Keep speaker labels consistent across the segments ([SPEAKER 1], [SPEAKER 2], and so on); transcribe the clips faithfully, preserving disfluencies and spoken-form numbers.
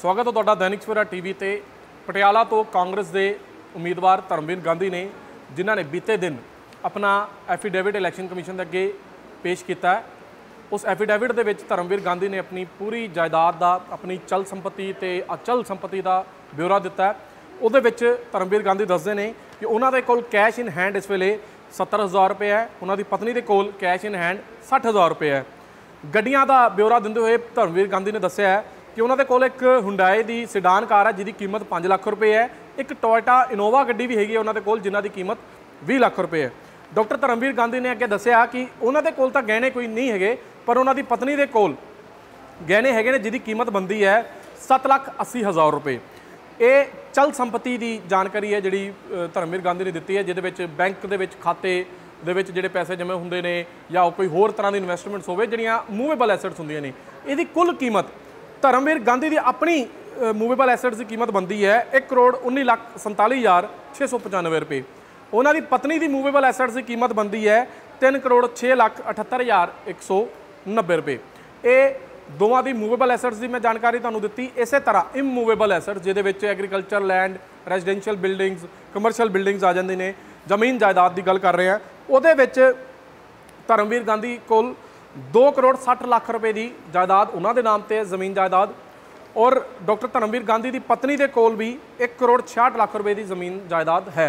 [SPEAKER 1] स्वागत है तुहाडा दैनिक सवेरा टीवी ते। पटियाला तो कांग्रेस के उम्मीदवार धर्मवीर गांधी ने जिन्हों ने बीते दिन अपना एफीडेविट इलैक्शन कमीशन के अगे पेश किया। उस एफीडेविट के विच धर्मवीर गांधी ने अपनी पूरी जायदाद का, अपनी चल संपत्ति ते अचल संपत्ति का ब्यौरा दिता है। उहदे विच धर्मवीर गांधी दसदे ने कि उन्होंने कोल कैश इन हैंड इस वेले सत्तर हज़ार रुपये है, उन्होंने पत्नी के कोल कैश इन हैंड सठ हज़ार रुपये है। गड्डियां का ब्यौरा दिंदे हुए धर्मवीर गांधी ने दस्सिया है कि उन्होंने कोल एक हुंडई की सिडान कार है जिसकी कीमत पाँच लाख रुपये है, एक टोयोटा इनोवा गड्डी भी हैगी उन्होंने कोल जिन्हां दी कीमत बीस लाख रुपये है। डॉक्टर धर्मवीर गांधी ने अगे दस्सिया कि उन्होंने कोल तां गहने कोई नहीं है, पर उन्होंने पत्नी के कोल गहने हैगे ने जिसकी कीमत बनती है सत्त लाख अस्सी हज़ार रुपये। ये चल संपत्ति की जानकारी है जी धर्मवीर गांधी ने दी है, जिहदे विच बैंक दे विच खाते दे विच जिहड़े पैसे जमे हुंदे ने या कोई होर तरह की इन्वेस्टमेंट्स होवे जिहड़ियां मूवेबल एसेट्स हुंदियां ने। इहदी कुल कीमत धर्मवीर गांधी की अपनी मूवेबल एसेट्स की कीमत बनती है एक करोड़ उन्नी लाख संताली हज़ार छे सौ पचानवे रुपये। उन्होंने पत्नी की मूवेबल एसेट्स की कीमत बनती है तीन करोड़ छे लाख अठहत्तर हज़ार एक सौ नब्बे रुपये। ये दोवां दी मूवेबल एसेट्स की मैं जानकारी तुहानूं दित्ती। इस तरह इमूवेबल एसेट्स जिहदे विच agriculture land, residential buildings, commercial buildings आ जांदी ने, जमीन जायदाद की गल कर रहे हैं। उहदे विच धर्मवीर गांधी कोल दो करोड़ सठ लाख रुपए की जायदाद उन्होंने नाम से है, जमीन जायदाद। और डॉक्टर धर्मवीर गांधी की पत्नी के कोल भी एक करोड़ छियाठ लाख रुपए की जमीन जायदाद है।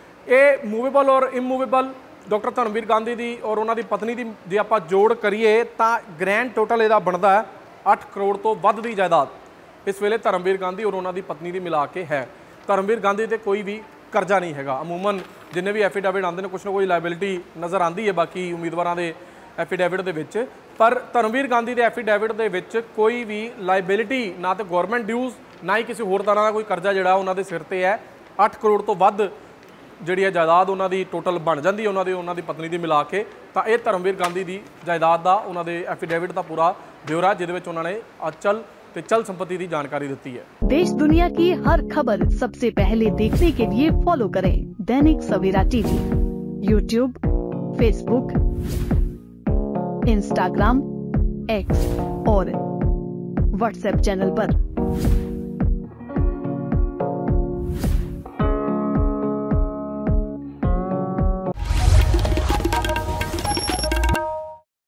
[SPEAKER 1] ये मूवेबल और इमूवेबल डॉक्टर धर्मवीर गांधी की और उन्होंने पत्नी की जे आप जोड़ करिए तो ग्रैंड टोटल यदा बनता है अठ करोड़ तो वध की जायदाद इस वेले धर्मवीर गांधी और उन्होंने पत्नी की मिला के है। धर्मवीर गांधी से कोई भी करजा नहीं है। अमूमन जिन्हें भी एफीडेविट आते हैं कुछ ना कोई लाइबिलिटी नज़र आती है बाकी उम्मीदवारों के एफीडेविट के विच, पर धर्मवीर गांधी के एफीडेविट के विच कोई भी लाइबिलिटी ना तो गौरमेंट ड्यूज़ ना ही किसी होर तरह का कोई करजा जिहड़ा उन्होंने सिर ते है। अठ करोड़ तो वध जिहड़ी जायदाद उन्होंने टोटल बन जाती है उन्होंने उन्होंने पत्नी की मिला के। तो यह धर्मवीर गांधी की जायदाद का उन्होंने एफीडेविट का पूरा ब्यौरा जिहदे उन्होंने अचल ते चल संपत्ति की जानकारी दी है।
[SPEAKER 2] देश दुनिया की हर खबर सबसे पहले देखने के लिए फॉलो करें Dainik Savera TV, YouTube, Facebook, Instagram, X और व्हाट्सएप चैनल पर।